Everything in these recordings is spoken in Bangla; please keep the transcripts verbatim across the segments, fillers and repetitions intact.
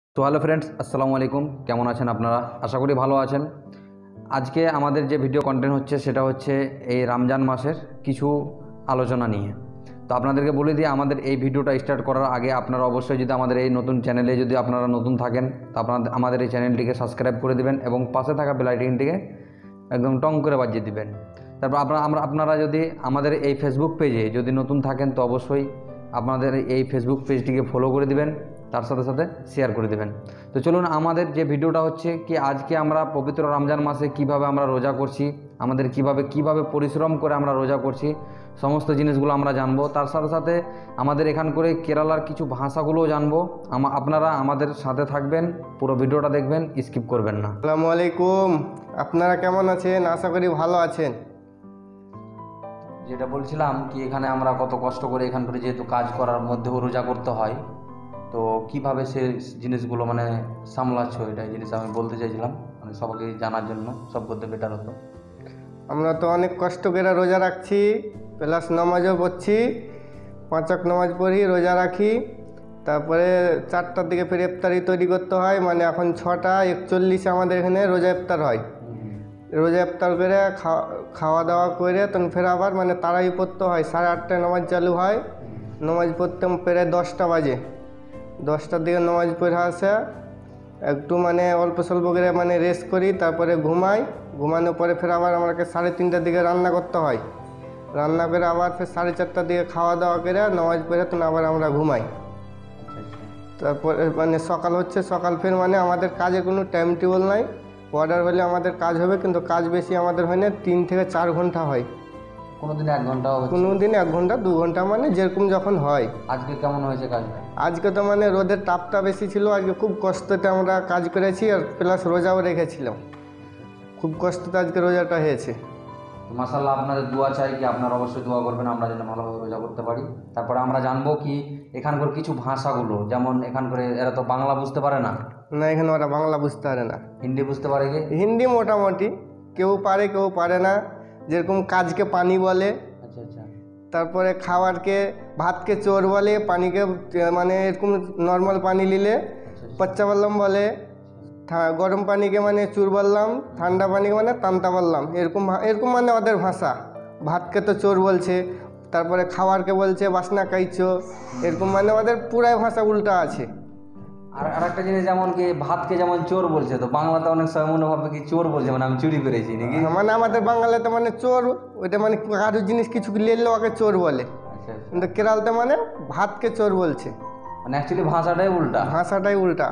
তো হ্যালো ফ্রেন্ডস, আসসালামু আলাইকুম। কেমন আছেন আপনারা? আশা করি ভালো আছেন। আজকে আমাদের যে ভিডিও কন্টেন্ট হচ্ছে সেটা হচ্ছে এই রমজান মাসের কিছু আলোচনা নিয়ে। তো আপনাদেরকে বলে দিই, আমাদের এই ভিডিওটা স্টার্ট করার আগে আপনারা অবশ্যই যদি আমাদের এই নতুন চ্যানেলে যদি আপনারা নতুন থাকেন তো আপনাদের আমাদের এই চ্যানেলটিকে সাবস্ক্রাইব করে দেবেন এবং পাশে থাকা বেল আইকনটিকে একদম টং করে বাজিয়ে দিবেন। তারপর আপনারা আমরা আপনারা যদি আমাদের এই ফেসবুক পেজে যদি নতুন থাকেন তো অবশ্যই আপনাদের এই ফেসবুক পেজটিকে ফলো করে দিবেন, তার সাথে সাথে শেয়ার করে দেবেন। তো চলুন, আমাদের যে ভিডিওটা হচ্ছে কি, আজকে আমরা পবিত্র রমজান মাসে কিভাবে আমরা রোজা করছি, আমাদের কিভাবে কিভাবে পরিশ্রম করে আমরা রোজা করছি, সমস্ত জিনিসগুলো আমরা জানবো। তার সাথে সাথে আমাদের এখান করে কেরালার কিছু ভাষাগুলোও জানবো। আপনারা আমাদের সাথে থাকবেন, পুরো ভিডিওটা দেখবেন, স্কিপ করবেন না। আসসালামু আলাইকুম। আপনারা কেমন আছেন? আশা করি ভালো আছেন। যেটা বলছিলাম কি, এখানে আমরা কত কষ্ট করে এখান করে যেহেতু কাজ করার মধ্যেও রোজা করতে হয়, তো কিভাবে সে জিনিসগুলো মানে সামলাচ্ছ, এটাই জিনিস আমি বলতে চাইছিলাম, মানে সবাইকে জানার জন্য, সব করতে বেটার হতো। আমরা তো অনেক কষ্ট করে রোজা রাখছি, প্লাস নামাজও পড়ছি, পাঁচক নামাজ পড়ি, রোজা রাখি। তারপরে চারটার দিকে ফের ইফতারি তৈরি করতে হয়, মানে এখন ছটা একচল্লিশে আমাদের এখানে রোজা ইফতার হয়। রোজা ইফতার করে খাওয়া দাওয়া করে তখন ফের আবার মানে তাড়াই পড়তে হয়। সাড়ে আটটায় নামাজ চালু হয়, নামাজ পড়তে প্রায় দশটা বাজে। দশটার দিকে নামাজ পড়ে আসে, একটু মানে অল্প স্বল্প করে মানে রেস্ট করি, তারপরে ঘুমাই। ঘুমানোর পরে ফের আবার আমাকে সাড়ে তিনটার দিকে রান্না করতে হয়। রান্না করে আবার ফের সাড়ে চারটার দিকে খাওয়া দাওয়া করে নামাজ পড়ে তখন আবার আমরা ঘুমাই। তারপরে মানে সকাল হচ্ছে, সকাল ফের মানে আমাদের কাজের কোনো টাইম টেবিল নাই। অর্ডার হলে আমাদের কাজ হবে, কিন্তু কাজ বেশি আমাদের হয় না, তিন থেকে চার ঘন্টা হয়। কোনো দিন এক ঘন্টাও হচ্ছে, কোনো দিন এক ঘন্টা দু ঘন্টা, মানে যেরকম যখন হয়। আজকে কেমন হয়েছে কাজ? আজকে তো মানে রোদের তাপটা বেশি ছিল, আজকে খুব কষ্টতে আমরা কাজ করেছি, আর প্লাস রোজাও রেখেছিলাম। খুব কষ্টতে আজকে রোজাটা হয়েছে। মাশাআল্লাহ, আপনাদের দোয়া চাই, কি আপনারা অবশ্যই দোয়া করবেন আমরা যেন ভালোভাবে রোজা করতে পারি। তারপরে আমরা জানবো কি এখানকার কিছু ভাষাগুলো, যেমন এখান করে এরা তো বাংলা বুঝতে পারে না। না, এখানে ওরা বাংলা বুঝতে পারে না। হিন্দি বুঝতে পারে কি? হিন্দি মোটামুটি কেউ পারে, কেউ পারে না। যেরকম কাজকে পানি বলে, আচ্ছা আচ্ছা। তারপরে খাবারকে ভাতকে চোর বলে, পানিকে মানে এরকম নর্মাল পানি নিলে পচ্চা বললাম বলে, গরম পানিকে মানে চুর বললাম, ঠান্ডা পানিকে মানে তান্তা বললাম, এরকম এরকম মানে ওদের ভাষা। ভাতকে তো চোর বলছে, তারপরে খাবারকে বলছে বাসনা খাইছো, এরকম মানে ওদের পুরাই ভাষা উল্টা আছে। আর আরেকটা জিনিস, যেমন কি ভাতকে যেমন চোর বলছে, তো বাংলাতে অনেক সময় মনে ভাবে কি চোর বলছে, মানে আমি চুরি করেছি নাকি। মানে আমাদের বাংলাতে মানে চোর, ওইটা মানে কারো জিনিস কিছু নিলে ওকে চোর বলে। আচ্ছা। কিন্তু কেরালাতে মানে ভাতকে চোর বলছে, মানে অ্যাকচুয়ালি ভাষাটাই উল্টা। ভাষাটাই উল্টা।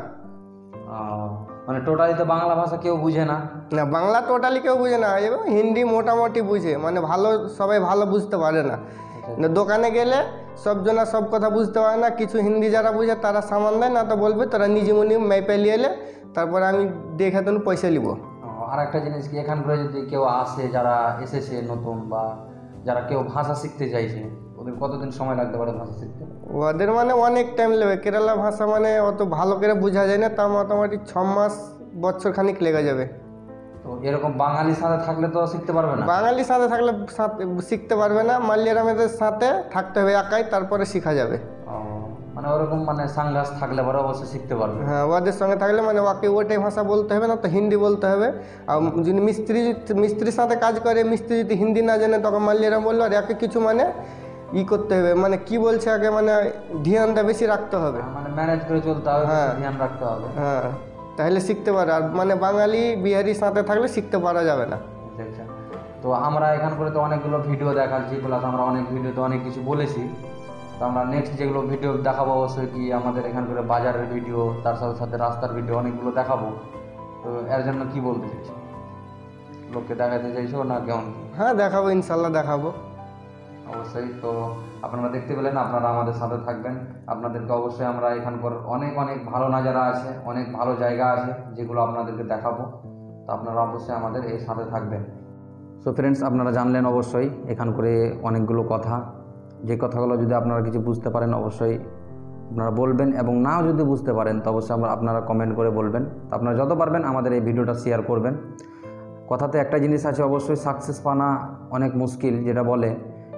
মানে টোটালি তো বাংলা ভাষা কেউ বুঝে না। না, বাংলা টোটালি কেউ বুঝে না, এবং হিন্দি মোটামুটি বুঝে, মানে ভালো সবাই ভালো বুঝতে পারে না। দোকানে গেলে সব জনা সব কথা বুঝতে পারে না, কিছু হিন্দি যারা বুঝে তারা সামান দেয়, না তো বলবে তোরা নিজে মনে মেপে নিয়ে এলে তারপরে আমি দেখে তখন পয়সা নিব। আর একটা জিনিস কি, এখান করে যদি কেউ আসে, যারা এসেছে নতুন বা যারা কেউ ভাষা শিখতে চাইছে, ওদের কতদিন সময় লাগতে পারে ভাষা শিখতে? ওদের মানে অনেক টাইম লাগবে। কেরালা ভাষা মানে অত ভালো করে বোঝা যায় না, তা মোটামুটি ছ মাস বছর খানিক লেগে যাবে। তো এরকম বাঙালির সাথে থাকলে তো শিখতে পারবে না। বাঙালির সাথে থাকলে শিখতে পারবে না, মালিয়ারামেদের সাথে থাকতে হবে একাই, তারপরে শেখা যাবে। মানে ওরকম মানে সাংঘাস থাকলে পরে অবশ্যই শিখতে পারবে। হ্যাঁ, ওদের সঙ্গে থাকলে মানে ওকে ওটাই ভাষা বলতে হবে, না তো হিন্দি বলতে হবে। আর যদি মিস্ত্রি মিস্ত্রির সাথে কাজ করে, মিস্ত্রি যদি হিন্দি না জানে তখন মালিয়ারাম বললো, আর একে কিছু মানে ই করতে হবে, মানে কি বলছে আগে মানে ধ্যানটা বেশি রাখতে হবে, মানে ম্যানেজ করে চলতে হবে, হ্যাঁ ধ্যান রাখতে হবে। হ্যাঁ, তাহলে শিখতে পারে। আর মানে বাঙালি বিহারির সাথে থাকলে শিখতে পারা যাবে না। আচ্ছা। তো আমরা এখান করে তো অনেকগুলো ভিডিও দেখাচ্ছি, প্লাস আমরা অনেক ভিডিওতে অনেক কিছু বলেছি। তো আমরা নেক্সট যেগুলো ভিডিও দেখাবো অবশ্যই কি আমাদের এখান করে বাজারের ভিডিও, তার সাথে সাথে রাস্তার ভিডিও অনেকগুলো দেখাবো। তো এর জন্য কি বলতে চাইছো, লোককে দেখাতে চাইছো না কেমন? হ্যাঁ, দেখাবো, ইনশাল্লাহ দেখাবো অবশ্যই। তো আপনারা দেখতে পেলেন, আপনারা আমাদের সাথে থাকবেন। আপনাদেরকে অবশ্যই আমরা এখানকার অনেক অনেক ভালো নাজারা আছে, অনেক ভালো জায়গা আছে যেগুলো আপনাদেরকে দেখাবো। তো আপনারা অবশ্যই আমাদের এই সাথে থাকবেন। সো ফ্রেন্ডস, আপনারা জানলেন অবশ্যই এখান করে অনেকগুলো কথা। যে কথাগুলো যদি আপনারা কিছু বুঝতে পারেন অবশ্যই আপনারা বলবেন, এবং নাও যদি বুঝতে পারেন তো অবশ্যই আমরা আপনারা কমেন্ট করে বলবেন। তো আপনারা যত পারবেন আমাদের এই ভিডিওটা শেয়ার করবেন। কথাতে একটা জিনিস আছে, অবশ্যই সাকসেস পানা অনেক মুশকিল, যেটা বলে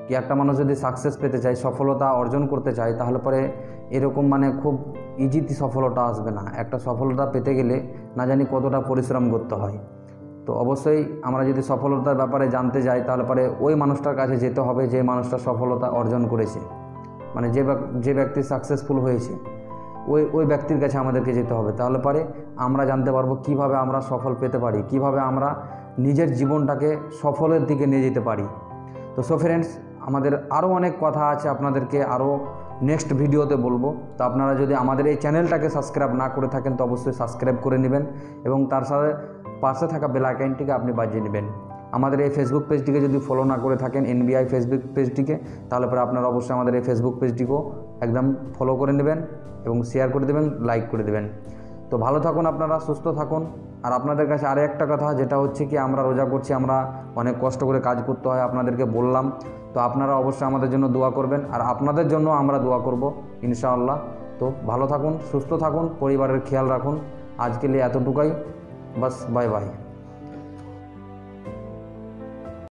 কি একটা মানুষ যদি সাকসেস পেতে চায়, সফলতা অর্জন করতে চায়, তাহলে পরে এরকম মানে খুব ইজিতে সফলতা আসবে না। একটা সফলতা পেতে গেলে না জানি কতটা পরিশ্রম করতে হয়। তো অবশ্যই আমরা যদি সফলতার ব্যাপারে জানতে যাই, তাহলে পরে ওই মানুষটার কাছে যেতে হবে যে মানুষটা সফলতা অর্জন করেছে, মানে যে যে ব্যক্তি সাকসেসফুল হয়েছে, ওই ওই ব্যক্তির কাছে আমাদেরকে যেতে হবে। তাহলে পরে আমরা জানতে পারবো কিভাবে আমরা সফল পেতে পারি, কিভাবে আমরা নিজের জীবনটাকে সফলের দিকে নিয়ে যেতে পারি। তো সো ফ্রেন্ডস, আমাদের আরও অনেক কথা আছে, আপনাদেরকে আরও নেক্সট ভিডিওতে বলবো। তো আপনারা যদি আমাদের এই চ্যানেলটাকে সাবস্ক্রাইব না করে থাকেন তো অবশ্যই সাবস্ক্রাইব করে নেবেন এবং তার সাথে পাশে থাকা বেল আইকনটিকে আপনি বাজিয়ে নেবেন। আমাদের এই ফেসবুক পেজটিকে যদি ফলো না করে থাকেন, এনবিআই ফেসবুক পেজটিকে, তাহলে পরে আপনারা অবশ্যই আমাদের এই ফেসবুক পেজটিকেও একদম ফলো করে নেবেন এবং শেয়ার করে দেবেন, লাইক করে দেবেন। তো ভালো থাকুন আপনারা, সুস্থ থাকুন। আর আপনাদের কাছে আরও একটা কথা, যেটা হচ্ছে কি আমরা রোজা করছি, আমরা অনেক কষ্ট করে কাজ করতে হয়, আপনাদেরকে বললাম। তো আপনারা অবশ্যই আমাদের জন্য দোয়া করবেন আর আপনাদের জন্য আমরা দোয়া করব ইনশাআল্লাহ। তো ভালো থাকুন, সুস্থ থাকুন, পরিবারের খেয়াল রাখুন। আজকে নিয়ে এতটুকুই, বাস, বাই বাই।